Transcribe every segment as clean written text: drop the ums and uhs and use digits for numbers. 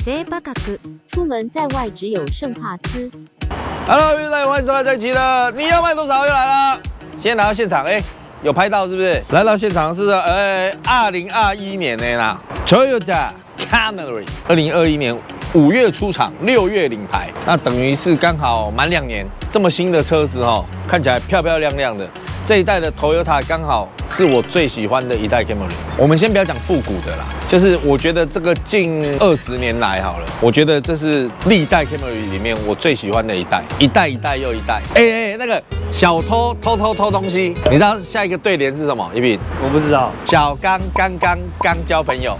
低価格。 出门在外只有圣帕斯。 Hello， 大家欢迎收看这一期的你要卖多少又来了。先来到现场，有拍到是不是？来到现场是2021年的啦 ，Toyota Camry，2021年5月出厂，6月领牌，那等于是刚好满2年。这么新的车子看起来漂漂亮亮的。这一代的 Toyota 刚好是我最喜欢的一代 Camry。我们先不要讲复古的啦，就是我觉得这个近20年来好了，我觉得这是历代 Camry 里面我最喜欢的一代，一代又一代。那个小偷偷东西，你知道下一个对联是什么？一品， 我不知道。 小刚刚交朋友。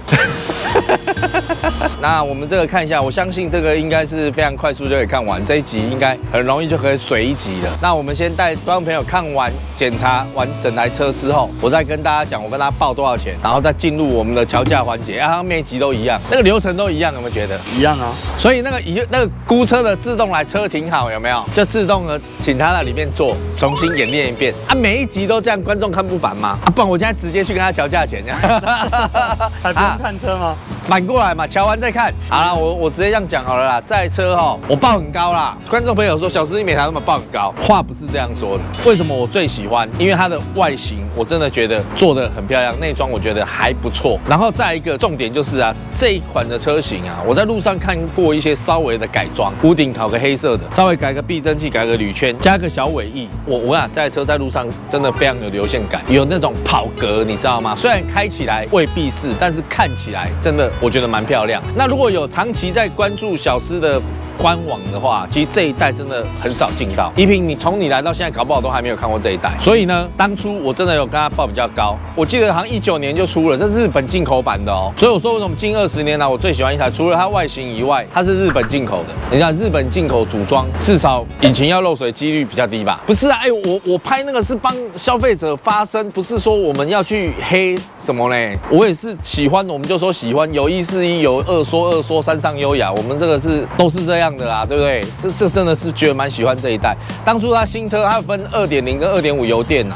那我们这个看一下，我相信这个应该是非常快速就可以看完，这一集应该很容易就可以水一集了。那我们先带观众朋友看完检查完整台车之后，我再跟大家讲我跟他报多少钱，然后再进入我们的调价环节。好像每一集都一样，那个流程都一样，有没有觉得？ 一样啊。 所以那个估车的自动来车停好，有没有？就自动的请他在里面坐，重新演练一遍啊。每一集都这样，观众看不烦吗？不然我现在直接去跟他调价钱，这样。 还不用看车吗？ 反过来嘛，瞧完再看。好了，我直接这样讲好了啦。这台车我报很高啦。观众朋友说，小司机每台那么报很高，话不是这样说的。为什么我最喜欢？因为它的外形我真的觉得做得很漂亮，内装我觉得还不错。然后再一个重点就是这一款的车型我在路上看过一些稍微的改装，屋顶烤个黑色的，稍微改个避震器，改个铝圈，加个小尾翼。我想这台车在路上真的非常有流线感，有那种跑格，你知道吗？虽然开起来未必是，但是看起来真的我觉得蛮漂亮。那如果有长期在关注小司的官网的话，其实这一代真的很少进到。一平，你从你来到现在，搞不好都还没有看过这一代。所以呢，当初我真的有跟他报比较高，我记得好像19年就出了，这是日本进口版的哦。所以我说为什么近20年来我最喜欢一台，除了它外形以外，它是日本进口的。你看日本进口组装，至少引擎要漏水几率比较低吧？不是啊，我拍那个是帮消费者发声，不是说我们要去黑什么嘞。我也是喜欢，我们就说喜欢，有一是一，有二说三上优雅，我们这个都是这样的啦，对不对？这真的是觉得蛮喜欢这一代。当初它新车它分2.0跟2.5油电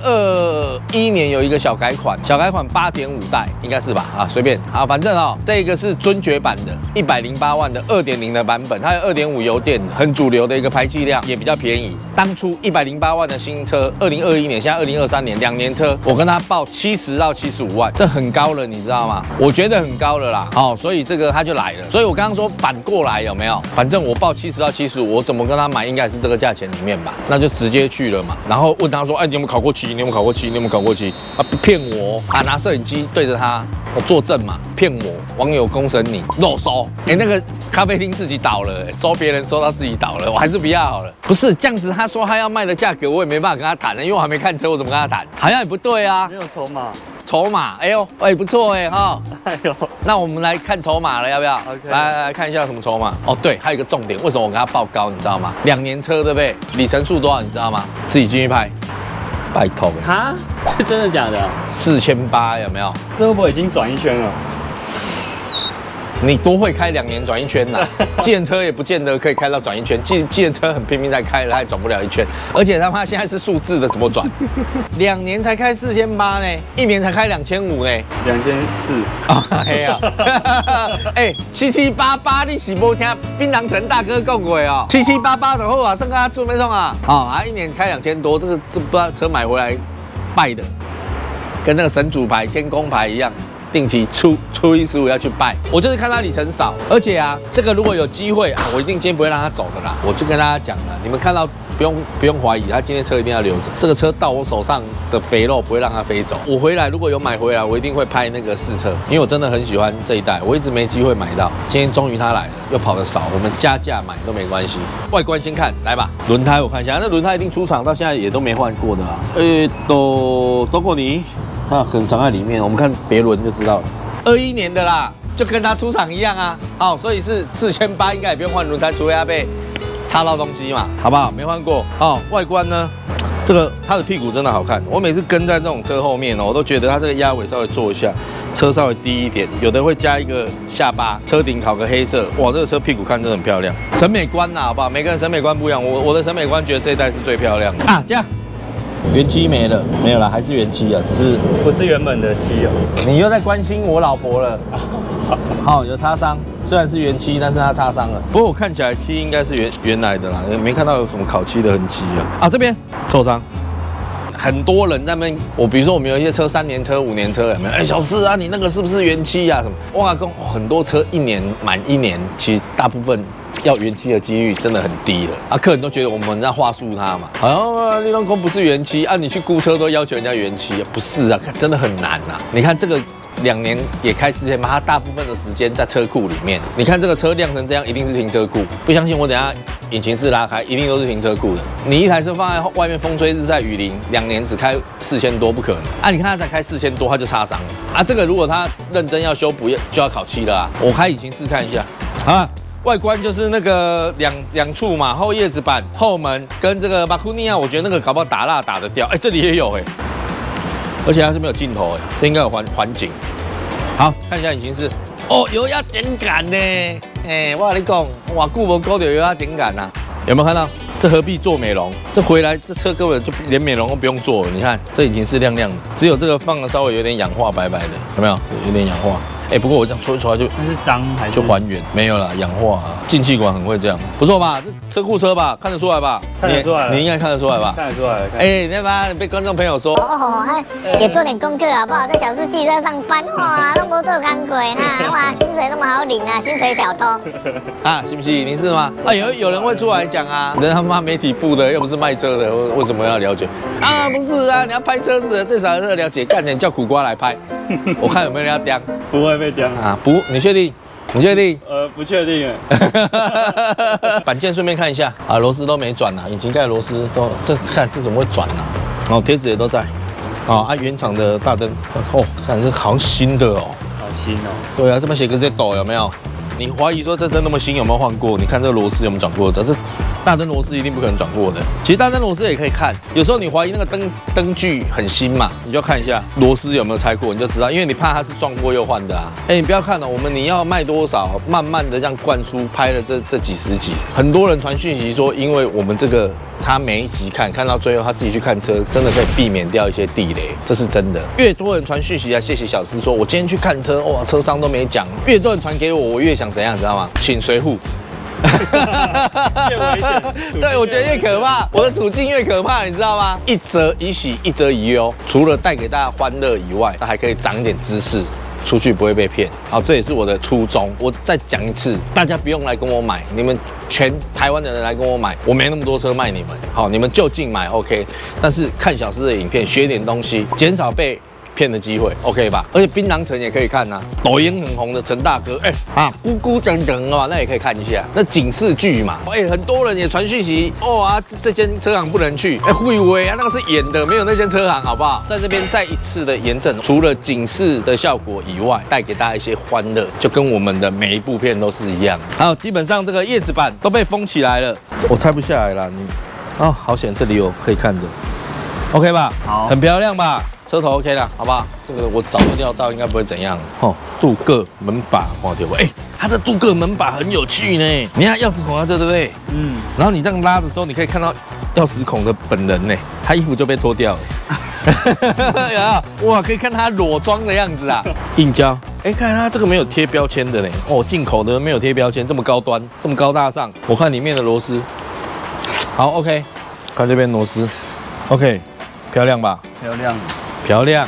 2021年有一个小改款8.5代应该是吧？随便反正这个是尊爵版的108万的2.0的版本，它有2.5油电，很主流的一个排气量，也比较便宜。当初108万的新车，2021年现在2023年2年车，我跟他报70到75万，这很高了，你知道吗？我觉得很高了啦。所以这个他就来了。所以我刚刚说反过来有没有？反正我报70到75，我怎么跟他买应该是这个价钱里面吧？那就直接去了嘛。然后问他说，你有没有考过期？你有没有考过期？你有没有考过期？不骗我拿摄影机对着他，我作证嘛，骗我，网友公审你，肉收。那个咖啡厅自己倒了，收别人收到自己倒了，我还是不要好了。不是这样子，他说他要卖的价格，我也没办法跟他谈了，因为我还没看车，我怎么跟他谈？好像也不对啊。 没有筹码。 筹码，不错那我们来看筹码了，要不要？ OK， 来看一下什么筹码。对，还有一个重点，为什么我跟他报高，你知道吗？2年车对不对？里程数多少你知道吗？自己进去拍，拜托。 哈？是真的假的 ？4800有没有？ 这会不会已经转一圈了？ 你多会开2年转一圈呐？计程车也不见得可以开到转一圈，计程车很拼命在开了，它也转不了一圈。而且他妈现在是数字的，怎么转？2年才开4800呢，1年才开2500呢，2400。7788你是没听槟榔城大哥讲过7788就好算他准没送1年开2000多，这不知道车买回来拜的，跟那个神主牌、天公牌一样。定期初1、15要去拜，我就是看他里程少，而且这个如果有机会我一定今天不会让他走的啦。我就跟大家讲了，你们看到不用怀疑，他今天车一定要留着。这个车到我手上的肥肉不会让它飞走。我回来如果有买回来，我一定会拍那个试车，因为我真的很喜欢这一代，我一直没机会买到，今天终于他来了，又跑得少，我们加价买都没关系。外观先看，来吧，轮胎我看一下，那轮胎一定出厂到现在也都没换过的都过你。它很藏在里面，我们看别轮就知道了。21年的啦，就跟它出厂一样所以是4800，应该也不用换轮胎，除非它被插到东西嘛，好不好？没换过外观呢，这个它的屁股真的好看。我每次跟在这种车后面我都觉得它这个压尾稍微做一下，车稍微低一点，有的会加一个下巴，车顶烤个黑色，哇，这个车屁股看真的很漂亮。审美观好不好？每个人审美观不一样，我的审美观觉得这一代是最漂亮的这样。原漆没了，还是原漆只是不是原本的漆你又在关心我老婆了。 好，有擦伤，虽然是原漆，但是它擦伤了。不过我看起来漆应该是原来的啦，没看到有什么烤漆的痕迹啊。啊，这边受伤。很多人在那边，比如说我们有一些车3年车、5年车，有没有？哎，小四啊，你那个是不是原漆啊？什么？哇，很多车满一年，其实大部分要原漆的几率真的很低了。啊，客人都觉得我们在话术他嘛，好像立隆空不是原漆啊，你去估车都要求人家原漆，不是啊，真的很难啊。你看这个。2年也开4天嘛，它大部分的时间在车库里面。你看这个车亮成这样，一定是停车库。不相信我，等一下引擎室拉开，一定都是停车库的。你一台车放在外面，风吹日晒雨淋，2年只开4000多，不可能啊！你看它才开4000多，它就擦伤了啊！这个如果它认真要修补，就要烤漆了啊！我开引擎室看一下啊。外观就是那个两处嘛，后叶子板、后门跟这个马库尼亚，我觉得那个搞不好打蜡打得掉。哎，这里也有哎。而且它是没有镜头哎，这应该有环景。好，看一下引擎室。哦，油压点感呢？哎，我跟你讲，哇，久无搞到油压点感呐。有没有看到？这何必做美容？这回来这车根本就连美容都不用做了。你看这引擎室亮亮的，只有这个放的稍微有点氧化，白白的，有没有？有点氧化。哎，不过我这样吹出来就那是脏还是就还原？没有啦，氧化啊，进气管很会这样，不错吧？这车库车吧，看得出来吧？ 看得出来， 你应该看得出来吧？ 看得出来。 哎，那妈被观众朋友说哦，也做点功课好不好？在小四汽车上班，哇，都没做工课哈，哇，薪水那么好领啊，薪水小偷啊，是不是？你是吗？啊，有人会出来讲啊，人他妈媒体部的，又不是卖车的，为什么要了解？啊，不是啊，你要拍车子，最少要了解，干点叫苦瓜来拍，我看有没有人要刁。 不会被刁啊？不，你确定？你确定？ 不确定哎。 板件顺便看一下啊，螺丝都没转啊，引擎盖螺丝都看这怎么会转啊？哦，贴纸也都在。哦，原厂的大灯哦，看这好像新的哦。 好新哦。 对啊，这边写个这抖有没有？你怀疑说这灯那么新有没有换过？你看这个螺丝有没有转过？这大灯螺丝一定不可能转过的。其实大灯螺丝也可以看，有时候你怀疑那个灯具很新嘛，你就看一下螺丝有没有拆过，你就知道，因为你怕它是撞过又换的啊。哎，你不要看了，你要卖多少，慢慢的这样灌输，拍了这几十集，很多人传讯息说，因为我们这个他每一集看到最后，他自己去看车，真的可以避免掉一些地雷，这是真的。越多人传讯息来谢谢小师说，我今天去看车，哇，车商都没讲，越多人传给我，我越想怎样，知道吗？请随扈。 越危险， 对，我觉得越可怕，我的处境越可怕，你知道吗？一则以喜，一则以忧，除了带给大家欢乐以外，它还可以长一点知识，出去不会被骗。好，这也是我的初衷。我再讲一次，大家不用来跟我买，你们全台湾的人来跟我买，我没那么多车卖你们。好，你们就近买 OK， 但是看小师的影片，学点东西，减少被骗的机会 ，OK 吧？而且槟榔城也可以看呐、抖音很红的陈大哥，咕咕等等啊，那也可以看一下。那警示剧嘛，很多人也传讯息，这间车行不能去，会以为啊那个是演的，没有那间车行，好不好？在这边再一次的严正，除了警示的效果以外，带给大家一些欢乐，就跟我们的每一部片都是一样。好，基本上这个叶子板都被封起来了，我拆不下来了，好险，这里有可以看的 ，OK 吧？好，很漂亮吧？车头 OK 了，好不好？这个我早就料到，应该不会怎样。镀铬门把，看到不？它的镀铬门把很有趣呢。你看钥匙孔在这，对不对？然后你这样拉的时候，你可以看到钥匙孔的本人呢，他衣服就被脱掉了。哇，可以看他裸装的样子啊！硬胶，看它这个没有贴标签的呢。进口的没有贴标签，这么高端，这么高大上。我看里面的螺丝，好 OK， 看这边螺丝 ，OK， 漂亮吧？ 漂亮。 漂亮。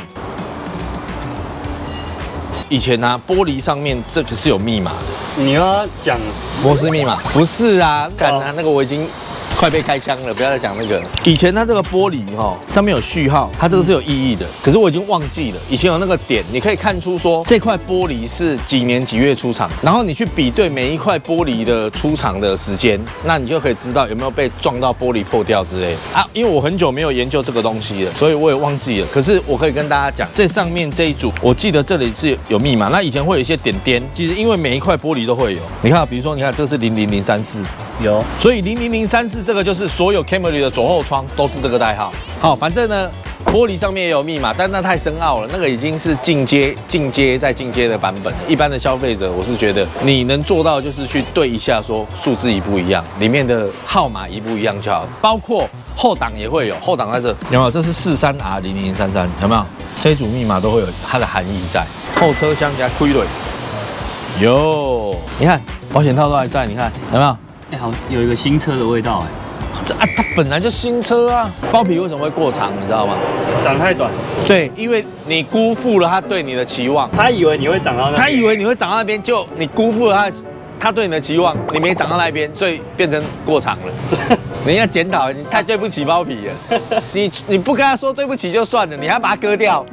以前呢、玻璃上面这个是有密码的。 你要讲摩斯密码？不是啊，干啊，那个我已经快被开枪了，不要再讲那个。以前它这个玻璃上面有序号，它这个是有意义的，可是我已经忘记了。以前有那个点，你可以看出说这块玻璃是几年几月出厂，然后你去比对每一块玻璃的出厂的时间，那你就可以知道有没有被撞到玻璃破掉之类的啊。因为我很久没有研究这个东西了，所以我也忘记了。可是我可以跟大家讲，这上面这一组，我记得这里是有密码。那以前会有一些点点，其实因为每一块玻璃都会有。你看，比如说，你看这是00034，有，所以00034这个就是所有 Camry 的左后窗都是这个代号。好，反正呢，玻璃上面也有密码，但那太深奥了，那个已经是进阶再进阶的版本。一般的消费者，我是觉得你能做到就是去对一下，说数字一不一样，里面的号码一不一样就好，包括后挡也会有，后挡在这有没有？这是43R00033，有没有？这一组密码都会有它的含义在。后车厢加傀儡， 有，你看保险套都还在，你看有没有？ 哎，好，有一个新车的味道哎。 这啊，它本来就新车啊，包皮为什么会过长，你知道吗？ 长太短， 对，因为你辜负了他对你的期望， 他以为你会长到那， 他以为你会长到那边，就你辜负了他对你的期望，你没长到那边，所以变成过长了。你要检讨，你太对不起包皮了。你不跟他说对不起就算了，你还把它割掉。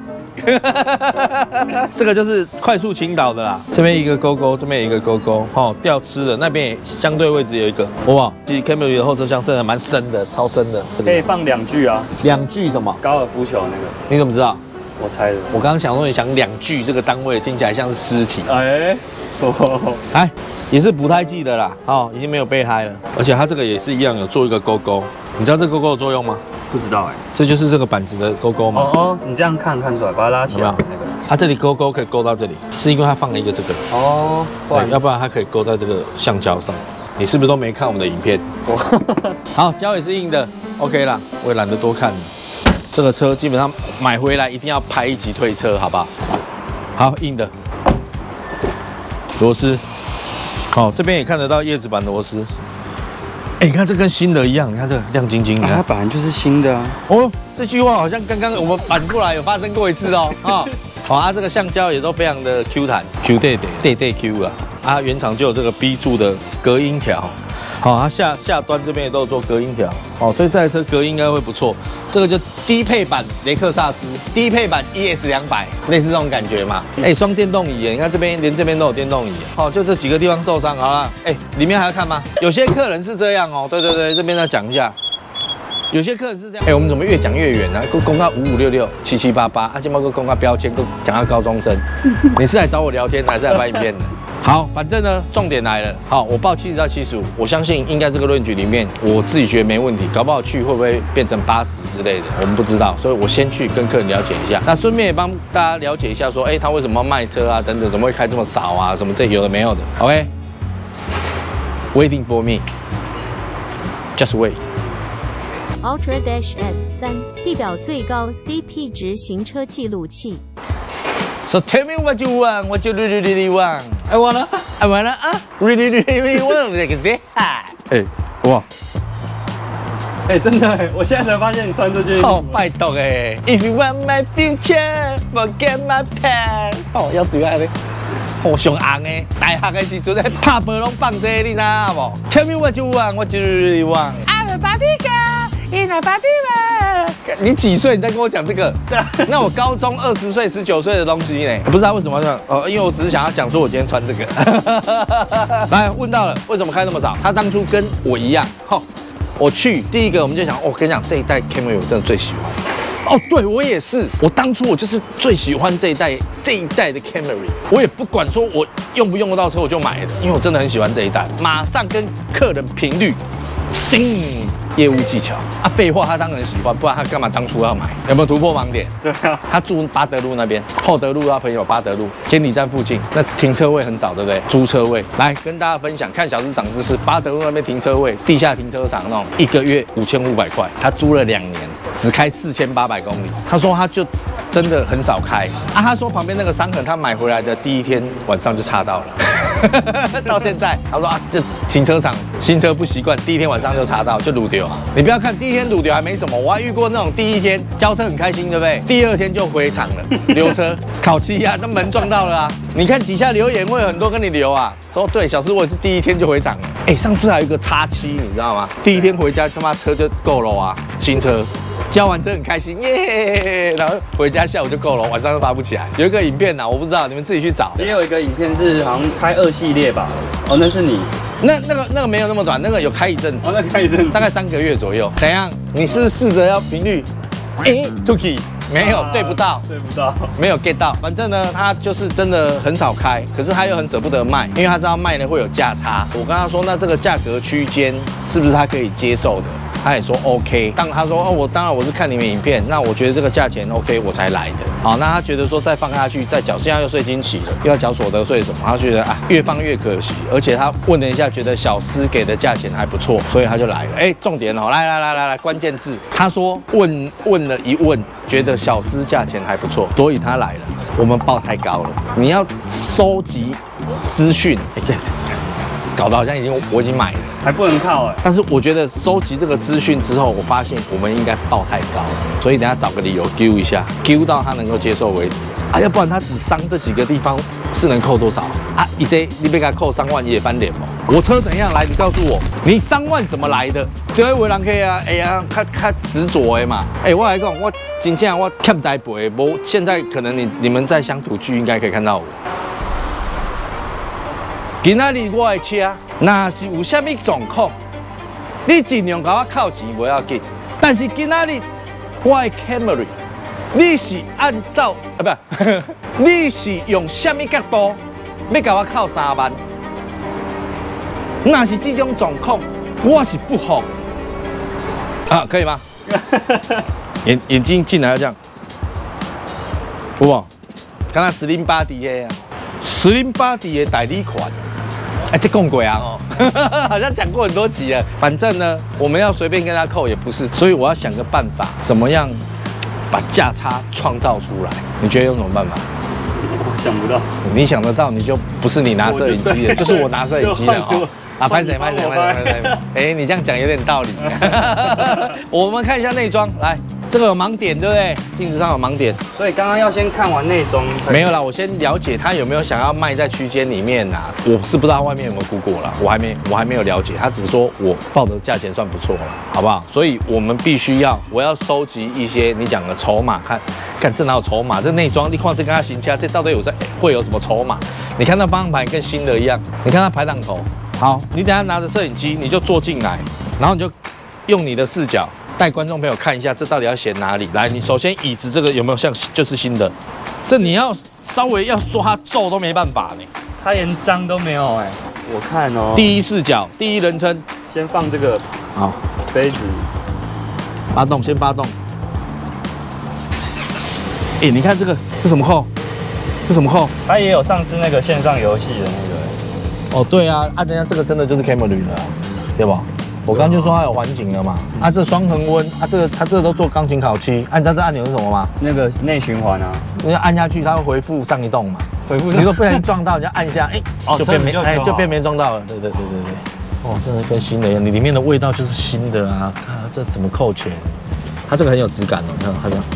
这个就是快速倾倒的啦，这边一个勾勾，这边一个勾勾，哦，掉吃了，那边也相对位置有一个，哇，其实 Camry 的后车厢真的蛮深的，超深的， 可以放2具啊。 2具什么？ 高尔夫球那个， 你怎么知道？ 我猜的。 我刚刚想说你想2具这个单位听起来像是尸体， 哎， 来，也是补胎剂的啦，哦，已经没有备胎了，而且它这个也是一样有做一个勾勾，你知道这个勾勾的作用吗？ 不知道哎， 这就是这个板子的勾勾嘛。 哦，你这样看出来，把它拉起来那个。 它这里勾勾可以勾到这里，是因为它放了一个这个。 哦， 对，要不然它可以勾在这个橡胶上。你是不是都没看我们的影片？好，胶也是硬的 ，OK 啦，我也懒得多看了。这个车基本上买回来一定要拍一集推车，好不好？好，硬的螺丝。好，这边也看得到叶子板螺丝。哎，你看这跟新的一样，你看这个亮晶晶的。 它本来就是新的啊。 哦，这句话好像刚刚我们反过来有发生过一次哦。啊，好，它这个橡胶也都非常的 Q 弹 ，Q 对 Q 啊。啊，原厂就有这个 B 柱的隔音条。好，它下端这边也都有做隔音条。哦，所以这台车隔音应该会不错。这个就低配版雷克萨斯，低配版 ES200，类似这种感觉嘛。哎，双电动椅，你看这边连这边都有电动椅。好，就这几个地方受伤，好了。哎，里面还要看吗？有些客人是这样哦。对，这边再讲一下。有些客人是这样，哎，我们怎么越讲越远呢？公告5566、7788，啊，今个公告标签，讲到高中生。你是来找我聊天，还是来拍影片的？好，反正呢，重点来了。好，我报70到75，我相信应该这个论据里面，我自己觉得没问题。搞不好去会不会变成80之类的，我们不知道。所以我先去跟客人了解一下，那顺便也帮大家了解一下，说，哎，他为什么要卖车啊？等等，怎么会开这么少啊？什么这有的没有的。OK，waiting for me，just wait。Ultra Dash S3地表最高 CP 值行车记录器。 So tell me what you want, what you really want. I wanna 啊 really want like this. 哎，哇， 哎，真的哎，我现在才发现你穿这件。 好拜托哎 ，If you want my future, forget my past。哦，要主要的，好上红的，大学的时阵在拍波拢放这个，你知道无 ？Tell me what you want, what you really want. I'm a Barbie girl in a Barbie world。你几岁？你在跟我讲这个？那我高中20岁、19岁的东西呢？不知道为什么这样因为我只是想要讲说我今天穿这个。来，问到了，为什么开那么少？他当初跟我一样，我去第一个我们就想，我跟你讲这一代 Camry 我真的最喜欢。哦，对我也是，我当初我就是最喜欢这一代的 Camry， 我也不管说我用不用得到车我就买了，因为我真的很喜欢这一代，马上跟客人频率业务技巧啊，废话，他当然喜欢，不然他干嘛当初要买？有没有突破盲点？ 对啊， 他住巴德路那边，厚德路他朋友巴德路监理站附近，那停车位很少，对不对？租车位，来跟大家分享，看小市场知识，巴德路那边停车位，地下停车场那种，1个月5500块，他租了2年，只开4800公里。他说他就真的很少开啊，他说旁边那个伤痕，他买回来的第1天晚上就擦到了。到现在，他说啊，这停车场新车不习惯，第1天晚上就擦到，就撸丢。你不要看第1天撸丢还没什么，我还遇过那种第1天交车很开心，对不对？第2天就回厂了，留车烤漆啊，那门撞到了啊。你看底下留言会有很多跟你留啊，说对，小师我也是第1天就回厂了。哎，上次还有一个X7，你知道吗？第1天回家他妈车就够了啊，新车。交完车很开心耶，然后回家下午就够了，晚上就发不起来。有一个影片呐，我不知道，你们自己去找。 也有一个影片是好像开2系列吧？哦，那是你。 那个没有那么短，那个有开一阵子。 哦，那开一阵子， 大概3个月左右。怎样？你是不是试着要频率？Tuki 没有对不到，没有 get 到。反正呢，他就是真的很少开，可是他又很舍不得卖，因为他知道卖了会有价差。我跟他说，那这个价格区间是不是他可以接受的？他也说 OK， 但他说我当然我是看你们影片，那我觉得这个价钱 OK 我才来的。好，那他觉得说再放下去再缴，现在又税金起了，又要缴所得税什么，他觉得啊越放越可惜，而且他问了一下，觉得小司给的价钱还不错，所以他就来了。哎，重点哦，来，关键字，他说问了一问，觉得小司价钱还不错，所以他来了。我们报太高了，你要收集资讯，搞得好像我已经买了。 还不能靠哎。 但是我觉得收集这个资讯之后，我发现我们应该报太高了，所以等下找个理由丢一下，丢到他能够接受为止啊，要不然他只伤这几个地方是能扣多少啊？你被他扣3万也翻脸吗？我车怎样来？你告诉我，你3万怎么来的？就为人客啊，哎呀，较执着的嘛。哎，我来讲，我真正我欠栽培，无现在可能你们在乡土剧应该可以看到我。今仔日我的车，若是有啥物状况，你尽量甲我扣钱不要紧。但是今仔日我的 Camry， 你是按照不，你是用啥物角度要甲我扣3万？若是这种状况，我是不服啊，可以吗？眼睛进来要这样，有无？刚才10巴迪的啊，10巴迪的代理款。哎，这讲过啊哦，好像讲过很多集了。反正呢，我们要随便跟他扣也不是，所以我要想个办法，怎么样把价差创造出来？你觉得用什么办法？ 我想不到。 你想得到，你就不是你拿摄影机的，就是我拿摄影机的哦。啊，拍谁？哎，你这样讲有点道理。我们看一下内装，来。这个有盲点，对不对？镜子上有盲点， 所以刚刚要先看完内装。 没有啦，我先了解他有没有想要卖在区间里面呐。我是不知道他外面有没有估过啦，我还没有了解。他只说我报的价钱算不错了，好不好？所以我们必须我要收集一些你讲的筹码，看这哪有筹码？这内装，你看这跟他行家，这到底会有什么筹码？你看那方向盘跟新的一样，你看它排档头。好，你等下拿着摄影机，你就坐进来，然后你就用你的视角。带观众朋友看一下，这到底要选哪里？来，你首先椅子这个有没有像就是新的？这你要稍微要说它皱都没办法呢， 它连脏都没有哎。我看哦， 第一视角，第一人称， 先放这个好杯子， 发动，先发动。哎，你看这个是什么扣？是什么扣？ 它也有上次那个线上游戏的那个。 哦，对啊，人家这个真的就是 Camry 的，对吧？我刚就说它有环景了嘛，这双恒温，它这个都做钢琴烤漆，你知道这按钮是什么吗？ 那个内循环啊， 你按下去它会回复上一动嘛， 回复。 你说不小心撞到，你就按一下，就变没撞到了，对。哦，真的跟新的一样，你里面的味道就是新的啊，看这怎么扣钱？它这个很有质感哦，你看它这样，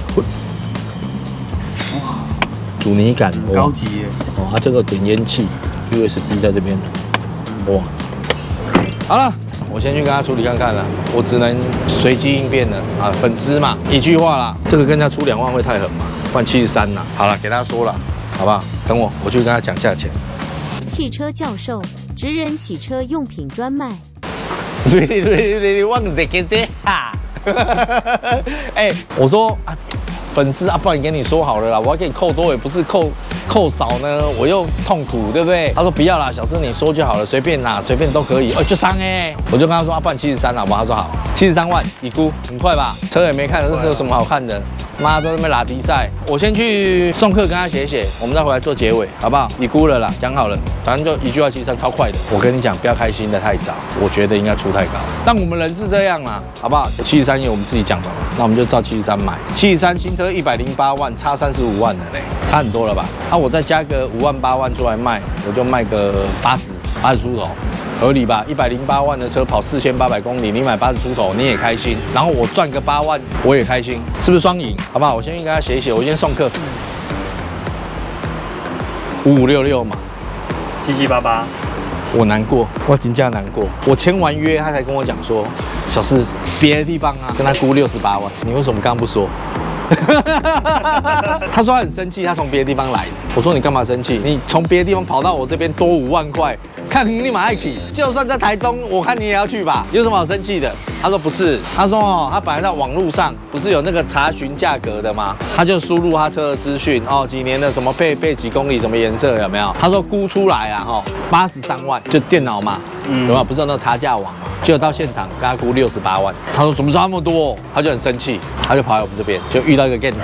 哇，阻尼感， 高级耶。 哦，它这个点烟器 USB 在这边，哇，好了。我先去跟他处理看看了，我只能随机应变了啊！粉丝嘛，一句话啦，这个跟他出2万会太狠嘛，换73啦。好了，给他说了，好不好？等我去跟他讲价钱。 汽车教授，职人洗车用品专卖。 你忘记给这哈？哎，我说啊。粉丝啊，不然跟你说好了啦，我要给你扣多也不是扣少呢，我又痛苦，对不对？他说不要啦，小师你说就好了，随便啦，随便都可以。哦，就3哎，我就跟他说不然73好不好？他说好，73万，已估很快吧？车也没看，这是有什么好看的？妈都在那边拉比赛，我先去送客跟他写，我们再回来做结尾，好不好？已估了啦，讲好了，反正就一句话73超快的。我跟你讲，不要开心的太早，我觉得应该出太高。但我们人是这样啦，好不好？73也我们自己讲的嘛，那我们就照73买。73新车108万，差35万的嘞，差很多了吧？我再加个5万8万出来卖，我就卖个80出头。合理吧？108万的车跑4800公里，你买80出头，你也开心。然后我赚个8万，我也开心，是不是双赢？好不好？我先跟他写，我先送客。5566嘛 ，7788。 我难过，我真正难过。我签完约，他才跟我讲说，小四别的地方啊，跟他估68万，你为什么刚刚不说？他说他很生气，他从别的地方来的。我说你干嘛生气？你从别的地方跑到我这边多5万块，看你马爱去，就算在台东，我看你也要去吧？有什么好生气的？他说不是，他说哦，他本来在网络上不是有那个查询价格的吗？他就输入他车的资讯哦，几年的什么配几公里什么颜色有没有？他说估出来啊83万，就电脑嘛，有没有？不是有那个查价网嘛？结果到现场跟他估68万，他说怎么差那么多？他就很生气，他就跑来我们这边，就遇到一个电讨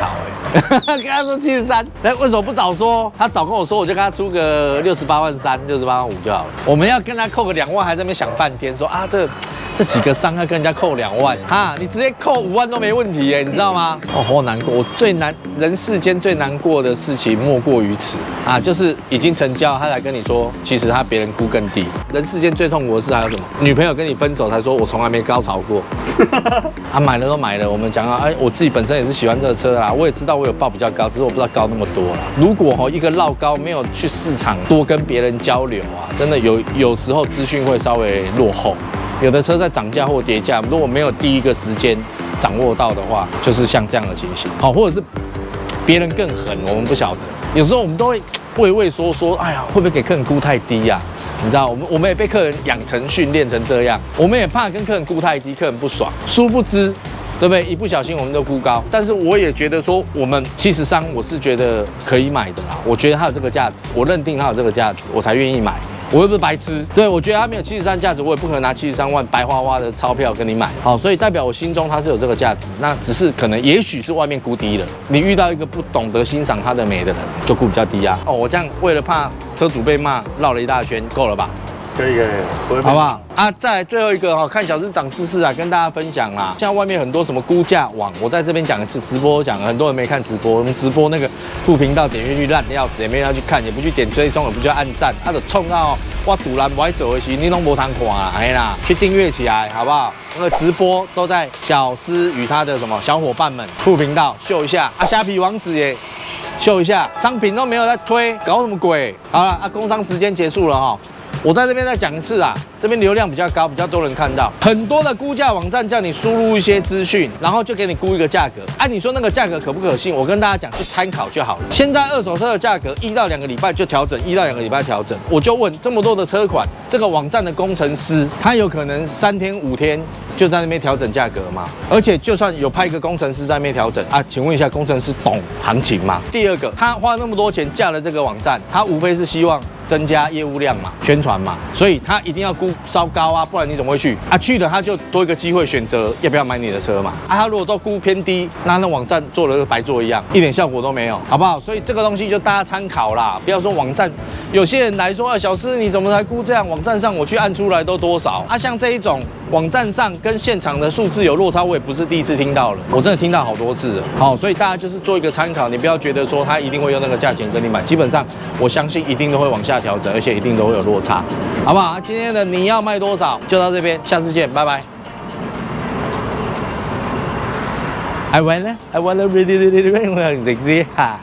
跟他说73，那为什么不早说？他早跟我说，我就跟他出个68万3、68万5就好了。我们要跟他扣个2万，还在那边想半天，说啊这几个伤要跟人家扣2万哈，你直接扣5万都没问题耶，你知道吗？哦，好难过，我人世间最难过的事情莫过于此啊，就是已经成交，他才跟你说，其实他别人估更低。人世间最痛苦的事还有什么？女朋友跟你分手才说我从来没高潮过。啊，买了都买了，我们讲到，哎，我自己本身也是喜欢这个车啦，我也知道我有报比较高，只是我不知道高那么多啦。如果一个绕高没有去市场多跟别人交流啊，真的有时候资讯会稍微落后。有的车在涨价或跌价，如果没有第一个时间掌握到的话，就是像这样的情形。好，或者是别人更狠，我们不晓得。有时候我们都会畏畏缩缩，哎呀，会不会给客人估太低呀？你知道，我们也被客人养成训练成这样，我们也怕跟客人估太低，客人不爽。殊不知，对不对？一不小心我们都估高。但是我也觉得说，我们73，我是觉得可以买的啦。我觉得它有这个价值，我认定它有这个价值，我才愿意买。我又不是白痴，对，我觉得它没有73价值，我也不可能拿73万白花花的钞票跟你买，好，所以代表我心中它是有这个价值，那只是可能也许是外面估低了，你遇到一个不懂得欣赏它的美的人，就估比较低啊。哦，我这样为了怕车主被骂，绕了一大圈，够了吧？ 可以， 好不好？啊，再来最后一个哈，看小市长试试啊，跟大家分享啦。现在外面很多什么估价网，我在这边讲一次，直播讲了，很多人没看直播，我们直播那个副频道点阅率烂的要死，也没人要去看，也不去点追踪，也不去按赞，他就冲到我突然不爱走的时，你拢无通看啊，哎啦，去订阅起来好不好？那个直播都在小司与他的什么小伙伴们副频道秀一下啊，虾皮网址也秀一下，商品都没有在推，搞什么鬼？好了，啊，工商时间结束了哈。我在这边再讲一次啊，这边流量比较高，比较多人看到。很多的估价网站叫你输入一些资讯，然后就给你估一个价格。啊，你说那个价格可不可信？我跟大家讲，就参考就好了。现在二手车的价格1到2个礼拜就调整，1到2个礼拜调整。我就问这么多的车款，这个网站的工程师，他有可能3天5天就在那边调整价格吗？而且就算有派一个工程师在那边调整啊，请问一下，工程师懂行情吗？第二个，他花那么多钱架了这个网站，他无非是希望增加业务量嘛，宣传嘛，所以他一定要估稍高啊，不然你怎么会去啊？去了他就多一个机会选择要不要买你的车嘛。啊，他如果都估偏低，那网站做了跟白做一样，一点效果都没有，好不好？所以这个东西就大家参考啦，不要说网站有些人来说啊，小司你怎么才估这样？网站上我去按出来都多少啊？像这一种网站上跟现场的数字有落差，我也不是第一次听到了，我真的听到好多次了。好，所以大家就是做一个参考，你不要觉得说他一定会用那个价钱跟你买，基本上我相信一定都会往下调整，而且一定都会有落差，好不好？今天的你要卖多少就到这边，下次见，拜拜。I wanna really sexy 哈。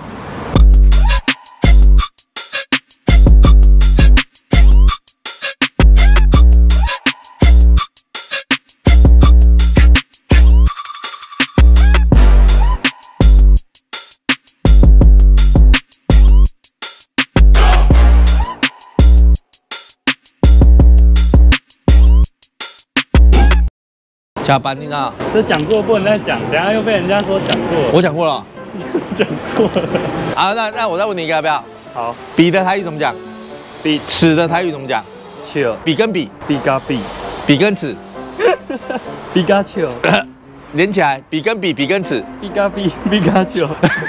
下班你知道？ 这讲过不能再讲，等下又被人家说讲过。 我讲过了， 讲过了。 好，那我再问你一个要不要？ 好， 笔的台语怎么讲？ 笔。 尺的台语怎么讲？ 尺。 笔跟笔。 笔加笔。 笔跟尺。 笔加尺。 连起来，笔跟笔，笔跟尺。 笔加笔，笔加尺。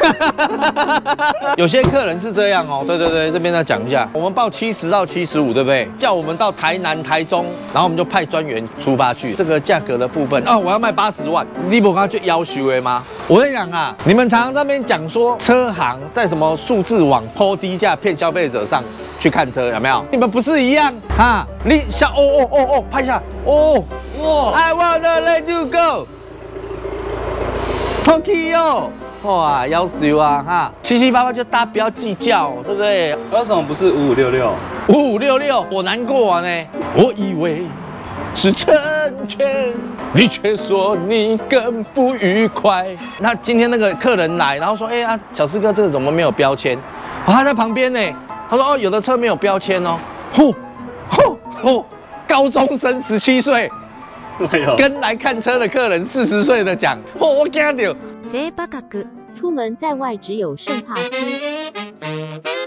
有些客人是这样哦，对，这边再讲一下，我们报70到75，对不对？叫我们到台南、台中，然后我们就派专员出发去。这个价格的部分，哦，我要卖80万，你不刚就要求的吗？我跟你讲啊，你们常常在那边讲说车行在什么数字网抛低价骗消费者上去看车，有没有？你们不是一样啊？你像哦，拍一下哦，哇 ，I wanna let you go。Tokyo， 哇，要死啊哈！7788就大家不要计较，对不对？ 为什么不是 5566？5566，我难过啊呢。我以为是成全，你却说你更不愉快。那今天那个客人来，然后说，哎呀，小司哥，这个怎么没有标签？哦，他在旁边呢。他说，哦，有的车没有标签哦。高中生17岁。跟来看车的客人40岁的讲，我惊到。 出门在外只有圣帕斯。